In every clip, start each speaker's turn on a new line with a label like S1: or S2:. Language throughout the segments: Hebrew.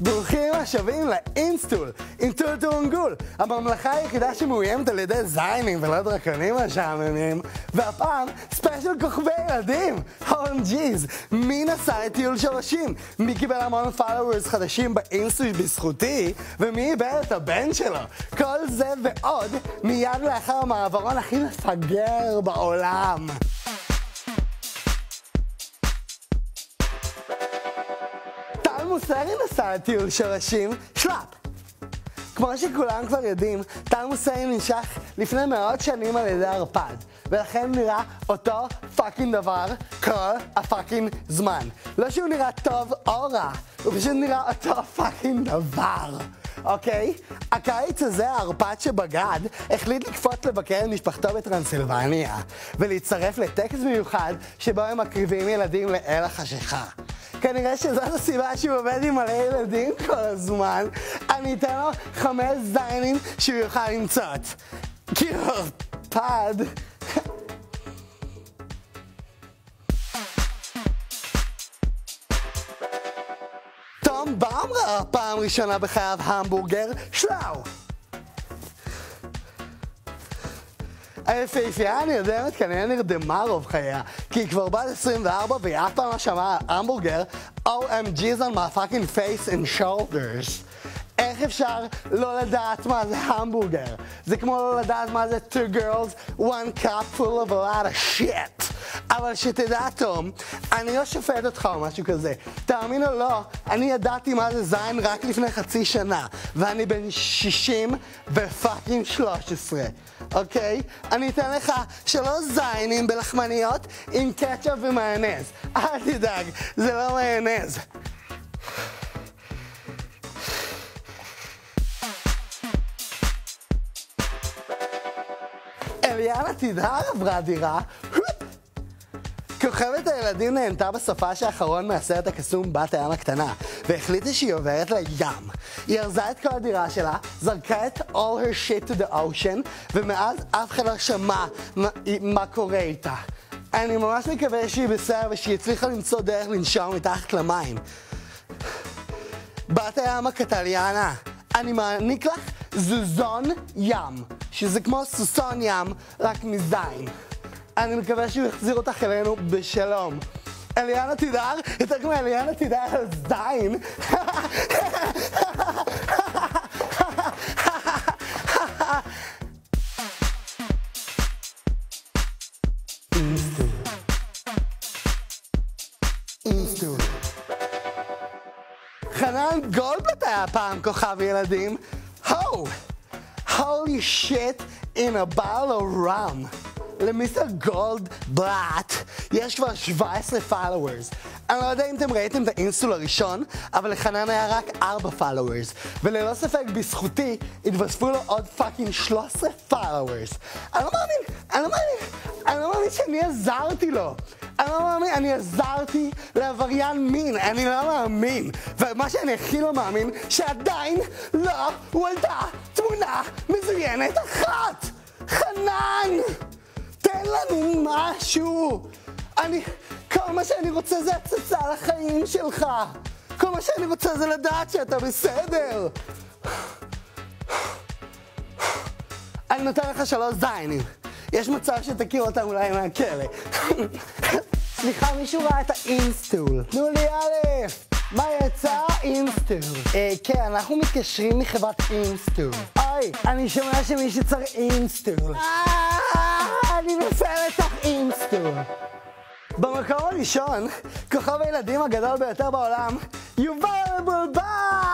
S1: ברוכים השבים לאינסטול, אינטול טורנגול, הממלכה היחידה שמאוימת על ידי זיינים ולא דרקונים משעממים, והפעם ספיישל כוכבי ילדים. OMG's, מי נסע לטיול שורשים? מי קיבל המון פולוורס חדשים באינסטול בזכותי? ומי איבד את הבן שלו? כל זה ועוד מיד לאחר המעברון הכי מפגר בעולם. מוסרי נסע לטיול שורשים שלאפ. כמו שכולם כבר יודעים, טל מוסרי נמשך לפני מאות שנים על ידי ערפד, ולכן נראה אותו פאקינג דבר כל הפאקינג זמן. לא שהוא נראה טוב או רע, הוא פשוט נראה אותו פאקינג דבר. אוקיי? הקיץ הזה, הערפד שבגד, החליט לקפוץ לבקר את משפחתו בטרנסילבניה, ולהצטרף לטקס מיוחד שבו הם מקריבים ילדים לאל החשיכה. כנראה שזאת הסיבה שהוא עובד עם מלא ילדים כל הזמן. אני אתן לו 5 זיינים שהוא יוכל למצות. כי ערפד. תום באום ראה פעם ראשונה בחייו המבורגר שלאו. היפהפייה הנרדמת כנראה נרדמה רוב חייה, כי היא כבר בת 24 והיא אף פעם לא שמעה המבורגר OMG's on my fucking face and shoulders. איך אפשר לא לדעת מה זה המבורגר? זה כמו לא לדעת מה זה 2 girls, 1 cup full of a lot of shit. אבל שתדע תום, אני לא שופט אותך או משהו כזה. תאמין או לא, אני ידעתי מה זה זין רק לפני חצי שנה, ואני בן 60 ופאקינג 13. אוקיי? אני אתן לך 3 זיינים בלחמניות עם קטשופ ומיונז. אל תדאג, זה לא מיונז. אליאנה תדהר עברה דירה. כוכבת הילדים נהנתה בסופש האחרון מהסרט הקסום בת הים הקטנה, והחליטה שהיא עוברת לים. היא ארזה את כל הדירה שלה, זרקה את all her shit to the ocean, ומאז אף אחד לא שמע מה קורה איתה. אני ממש מקווה שהיא בסדר ושהיא הצליחה למצוא דרך לנשום מתחת למים. בת הים הקטליאנה, אני מעניק לך זוזון ים, שזה כמו סוסון ים, רק מזין. אני מקווה שהוא יחזיר אותך אלינו בשלום. אליאנה תדהר, יותר כמו אליאנה תדהר על זין. אינסטול. חנן גולדבלט היה פעם כוכב ילדים. Holy shit in a bottle of rum. למיסטר גולדבלט יש כבר 17 followers. אני לא יודע אם אתם ראיתם את האינסטול הראשון, אבל לחנן היה רק 4 followers. וללא ספק בזכותי התווספו לו עוד פאקינג 13 followers. אני לא מאמין שאני עזרתי לו. אני עזרתי לעבריין מין, אני לא מאמין. ומה שאני הכי לא מאמין, שעדיין לא הועלתה תמונה מזוינת אחת. חנן! תן לנו משהו! כל מה שאני רוצה זה הצצה לחיים שלך! כל מה שאני רוצה זה לדעת שאתה בסדר! אני נותן לך 3 זיינים. יש מצב שתכיר אותם אולי מהכלא. סליחה, מישהו ראה את האינסטול. תנו לי א', מה יצא? אינסטול. כן, אנחנו מתקשרים מחברת אינסטול. אוי, אני שומע שמישהו צריך אינסטול. אני נופל לתוך אינסטול. במקום הראשון, כוכב הילדים הגדול ביותר בעולם, יובל בולבל!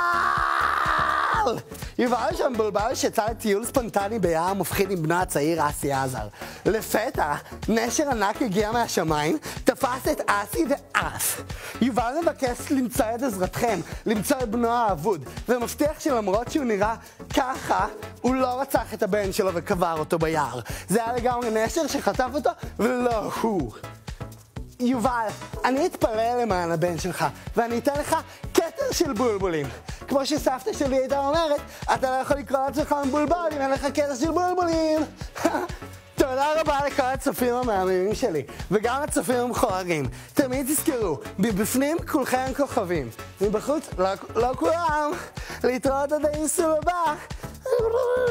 S1: יובל שם בולבל שיצא לטיול ספונטני בים מפחיד עם בנו הצעיר אסי עזר. לפתע, נשר ענק הגיע מהשמיים, תפס את אסי ואף. יובל מבקש למצוא את עזרתכם, למצוא את בנו האבוד, ומבטיח שלמרות שהוא נראה ככה, הוא לא רצח את הבן שלו וקבר אותו ביער. זה היה לגמרי נשר שחטף אותו, ולא הוא. יובל, אני אתפלל למען הבן שלך, ואני אתן לך כתר של בולבולים. כמו שסבתא שלי הייתה אומרת, אתה לא יכול לקרוא לעצמך מבולבל אם אין לך כתר של בולבולים. תודה רבה לכל הצופים המאמינים שלי, וגם הצופים המכוערים. תמיד תזכרו, מבפנים כולכם כוכבים, מבחוץ לא כולם. להתראות עד האינסטול הבא.